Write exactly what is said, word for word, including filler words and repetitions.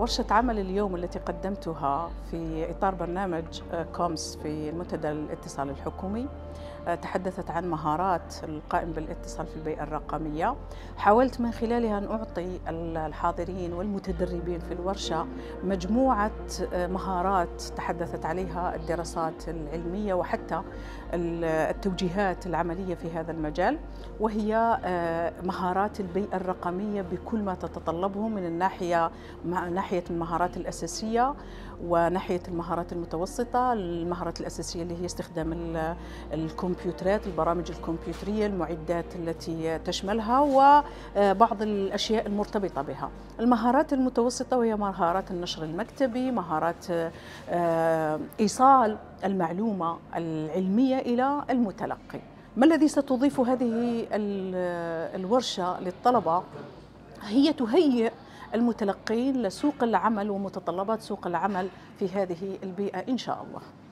ورشة عمل اليوم التي قدمتها في إطار برنامج كومس في المنتدى الاتصال الحكومي تحدثت عن مهارات القائم بالاتصال في البيئة الرقمية. حاولت من خلالها أن أعطي الحاضرين والمتدربين في الورشة مجموعة مهارات تحدثت عليها الدراسات العلمية وحتى التوجيهات العملية في هذا المجال، وهي مهارات البيئة الرقمية بكل ما تتطلبه من الناحية ناحية المهارات الأساسية وناحية المهارات المتوسطة. المهارات الأساسية اللي هي استخدام الكمبيوترات، البرامج الكمبيوترية، المعدات التي تشملها وبعض الأشياء المرتبطة بها. المهارات المتوسطة وهي مهارات النشر المكتبي، مهارات إيصال المعلومة العلمية إلى المتلقي. ما الذي ستضيف هذه الورشة للطلبة؟ هي تهيئ المتلقين لسوق العمل ومتطلبات سوق العمل في هذه البيئة إن شاء الله.